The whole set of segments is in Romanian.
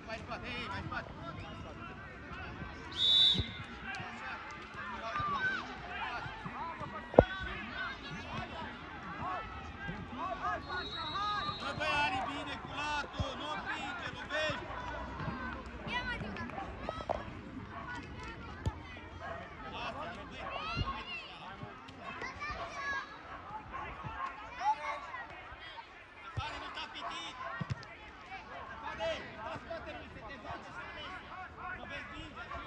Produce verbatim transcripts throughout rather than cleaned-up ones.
mai spate, ei, mai spate. Nu băi, Ani, bine cu latul, nu împinge, nu vezi. Lasă-l, băi, Stefane, nu s-a pitit. Stefane, da spate lui, să te faci și să vezi. Nu vezi bine, așa.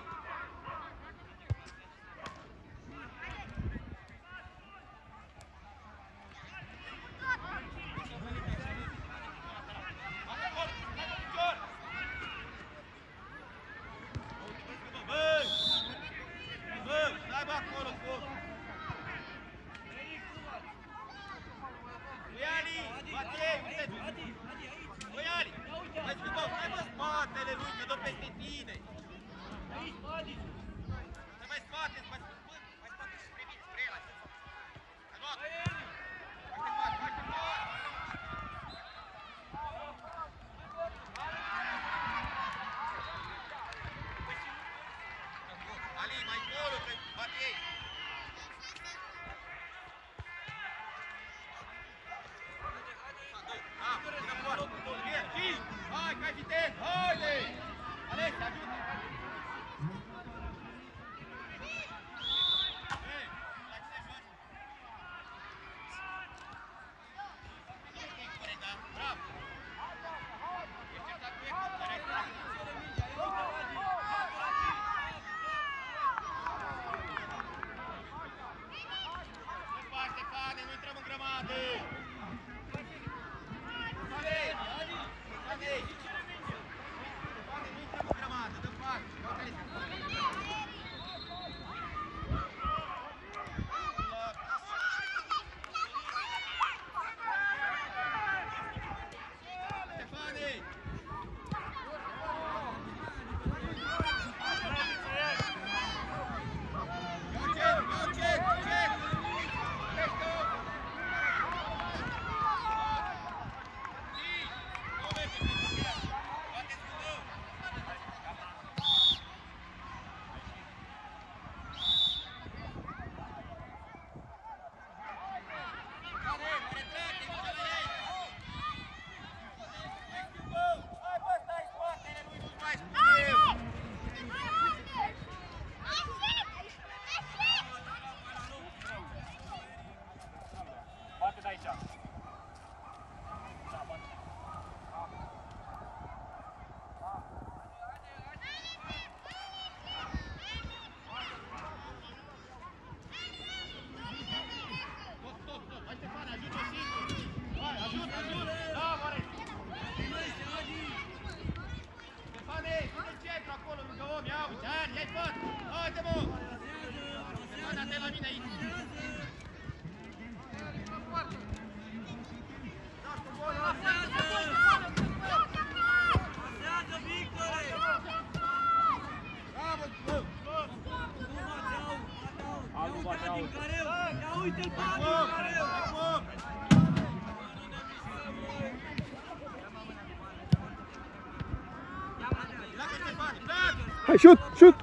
Hai, șut, șut!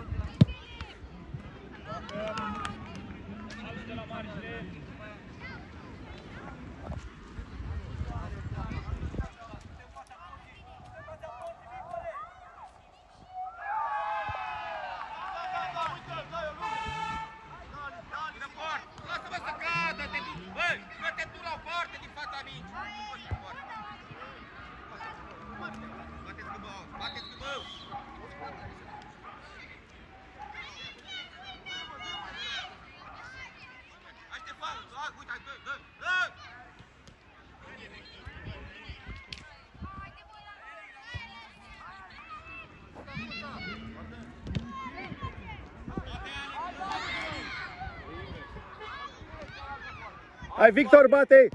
Hai, Victor, bate!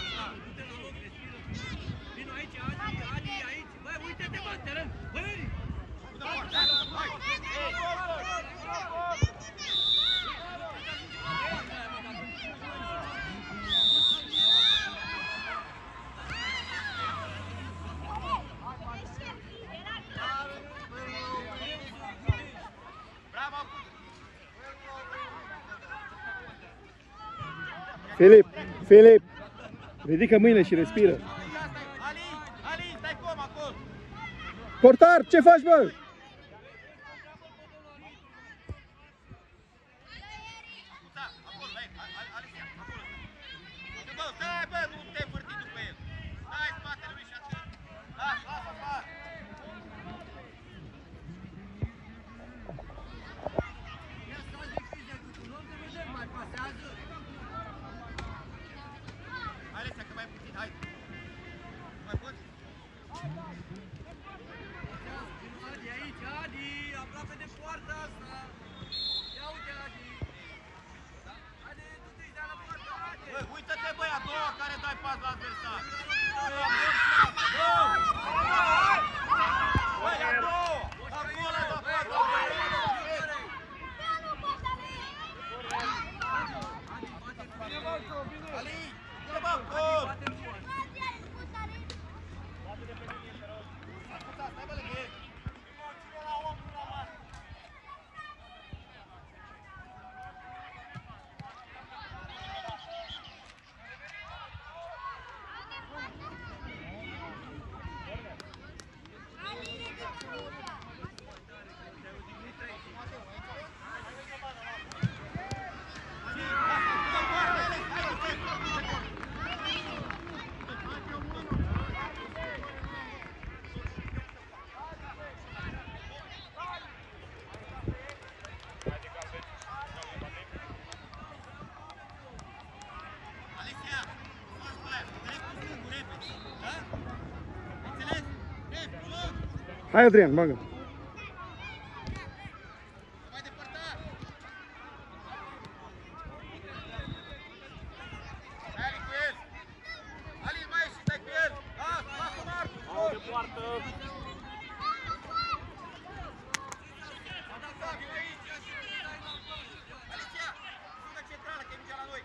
Vino aici, Adi, Adi, aici. Băi, uite-te, bă, teren. Băi! Filip, Filip, ridică mâinile și respiră. Ali, Ali, stai cum acolo? Portar, ce faci, bă? Da, acolo, hai, Alicia, acolo. Bă, stai, bă, nu te învârti după el. Stai în spatele lui și atât. Las, lasă, afară. Ia să faci decizia cu tu, nu te vedem, mai pasează. Alicia, că mai puțin, hai. Mai poți? Adi, aici, Adi, aproape de poarta asta. Ia uite, Adi. Adi, tu te-i dea la poartă, Adi. Băi, uită-te, băi, a doua care dai pas la adversar. Băi, a doua! Acolo a dat pas la adversar. Ali, dă bă, gol! Asculta, stai bă lângă el. Alicia, faci pe aia, dreptul stângul, repede, da? Înțeles? Dreptul, loc! Hai, Adrian, bagă. Mai depărtat! Hai, Ali, cu el! Ali, mai ieși, stai cu el! Las, lasă Marcu! Au de poartă! Alicia, sună centrală, că e mingea la noi!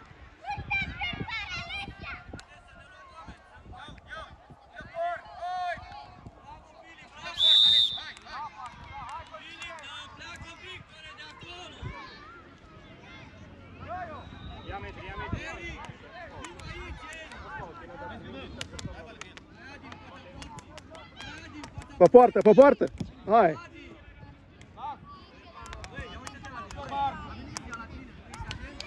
Iau, iau! Ia port! Hai! Ia port, Alicia, hai, hai! Filip, da, pleacă Victore de acolo. Ia metri, ia metri. Eric, vin aici, Eric. Pe poartă, pe poartă. Hai. Băi, ia uite-te la tine. Ia la tine, ești atent?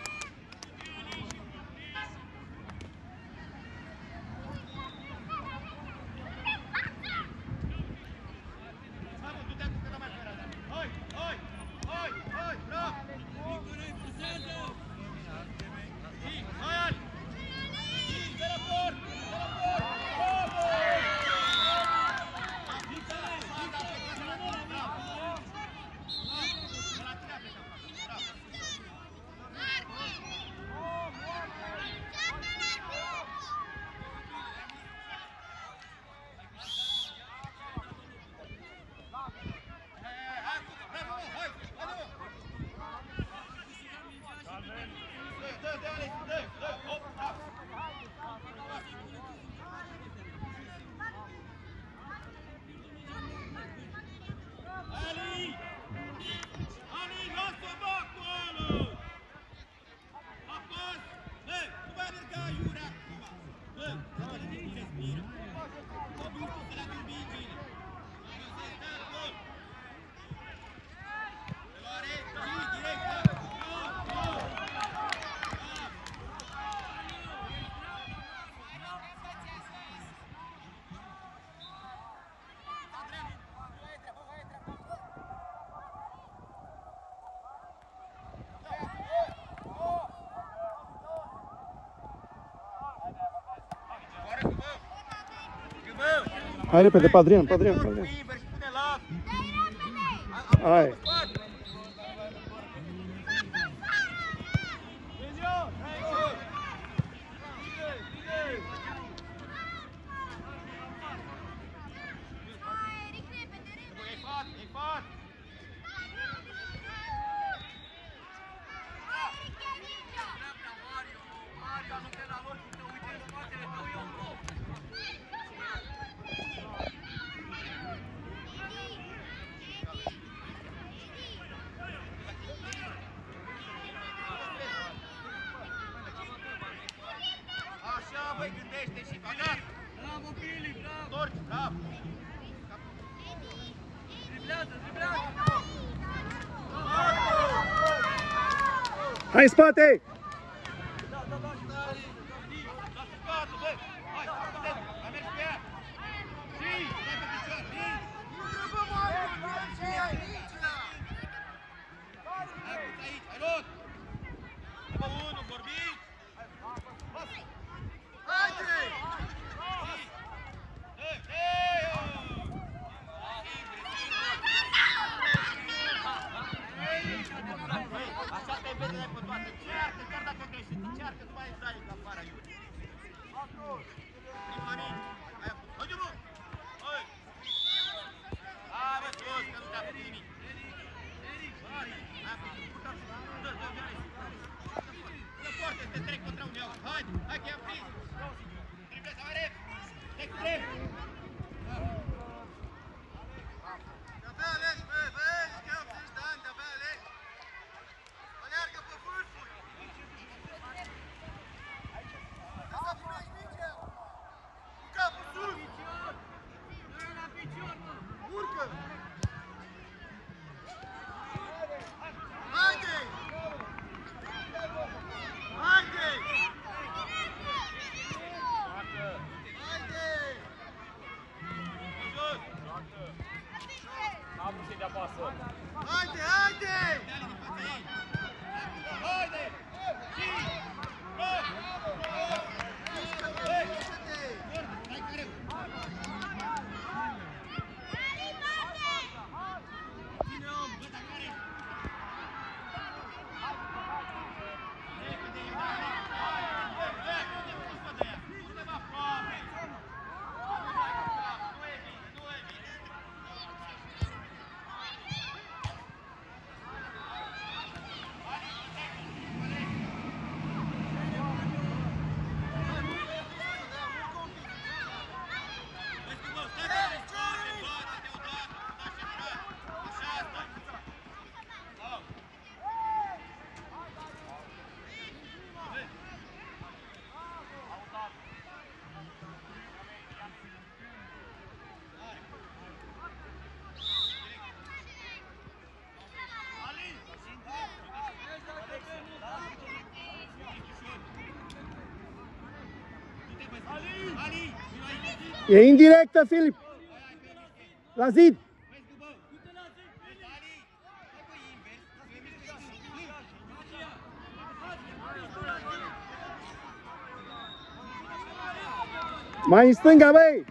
Mamă, du-te acum că n-am mai fără. Hai, hai, hai, hai, bravo! Victore, pasează. Ii, hai, Ali! Ii, de la port! De la port! Bravo! Victore, Victore, de la tine, bravo! De la tine a plecat, bravo! Hai, hai, bravo, hai, hai, dă, dă, dă, Alex, dă, dă, hop, bravo! Ali! Ali, lasă-o bă acolo! Apăs! Bă, nu mai alerga aiurea acum! Bă, nu mai alerga, respiră! Bă, nu știu să le aduc mingile! Bă, se stă în gol! Reloare, și direct, bă! Gol, gol! Hai repede, pe Adrian, pe Adrian, pe Adrian. Hai. Hai în spate! Așa te vede pe toate. Încearcă, chiar dacă greșești, încearcă, nu mai dai ca afară, Iuri. Prima minge. Hai, hai, mă! Hai! Hai, bă, sus, că nu te-a făcut nimic. Hai, hai, purta, dă, dă, dă, dă foarte, te trec contra unui alt. Hai, hai că i-am prins. Trebuie să mare. Trec cu drept. De-abia ales, bă, vezi că am treizeci de ani, de-abia ales. Aleargă pe vârfuri. Ca să primești mingea. Cu capul sus. Nu la picior, mă. Urcă. Haide! Haide! Haide! N-am pus de apasă. Haide, haide! Haide! Și! Bă! Mișcă-te, mișcă-te! Hai cu greu! Ține om, bă, dacă are! Repede, eu dai! Hai, bă, bă, unde vă spă de ea? Unde-vă aproape? Nu e bine, nu e bine! E indirectă, Filip! La zid! Mai în stânga, băi!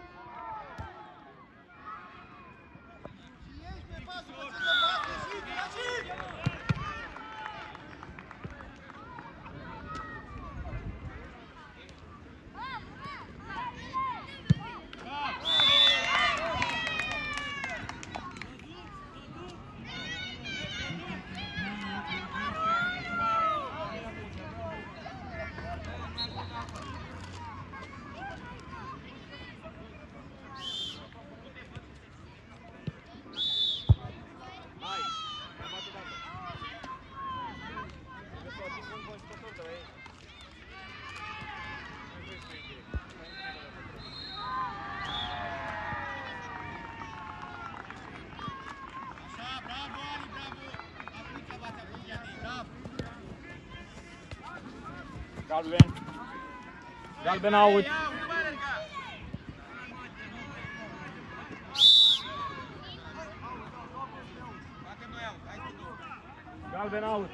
Galben. Galben out. Galben out.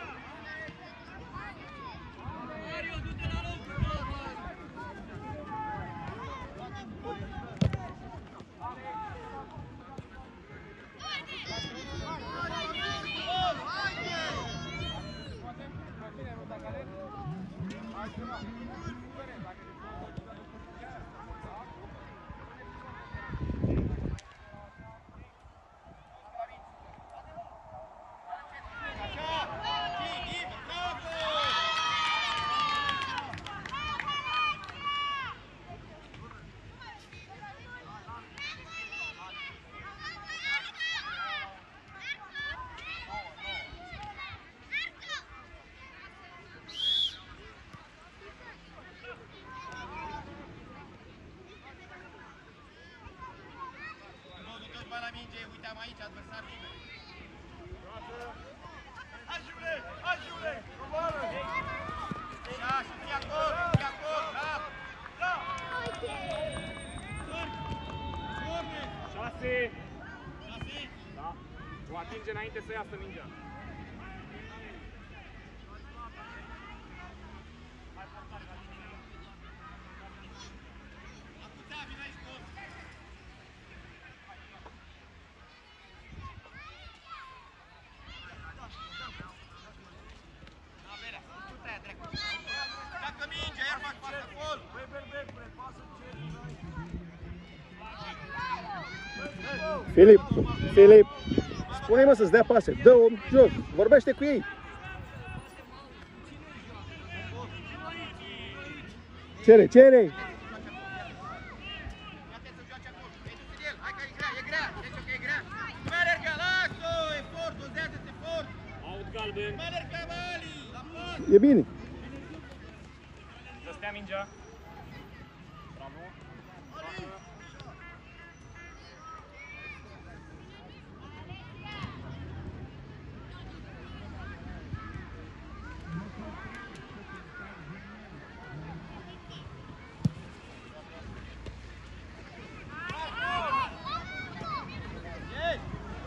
Uitam aici, adversar liber. Hai, Jule! Hai, Jule! Coboară! Așa, și fii acolo, fii acolo, da! Da! Sârg! Corne! șase. Șase! Da. O atinge înainte să iasă mingea. Acuța, vin aici cu... Da, Berea, tu te-aia drept. Dacă mingea, iar fac pas acolo. Băi, Berbecule, pasă ce Filip, Filip, spune-i mă să-ți dea pase, dă-o jos, vorbește cu ei. Cere, cere! Ia te să joace acolo. Ei, du-te de el. Hai că e grea, e grea. Deci că e grea. Nu mai alerga, las-o! Efort, dozează-te efort. Aut galben. Nu mai alerga, Mali! La pas! E bine. Să stea mingea. Bravo. Ei!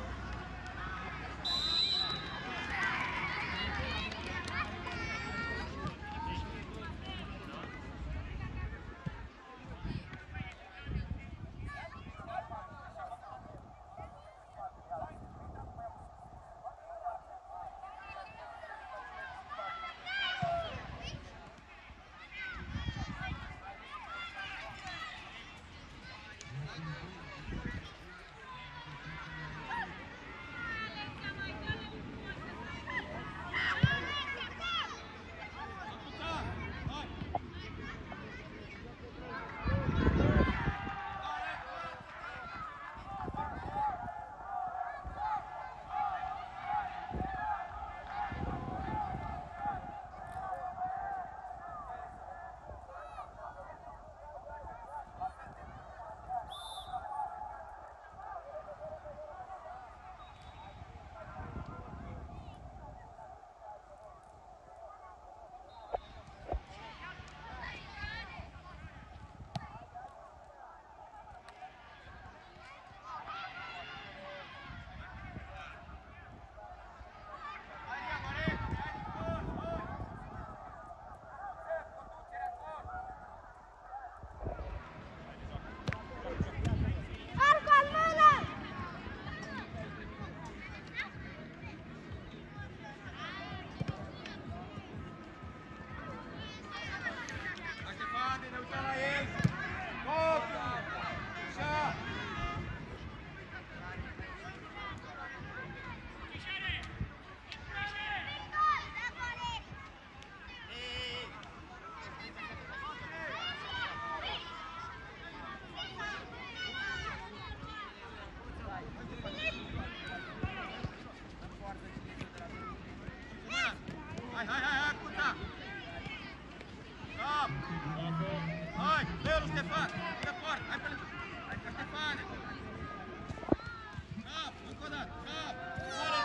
Așteptate, ne uităm la ei! Tot! Așa! Ei! Hai, hai, hai, hai, Cuța! Stop! Hai, dă-l, Ștefan! Dă poartă! Hai pe lângă! Hai, Ștefane! Stop! Încă o dată! Stop!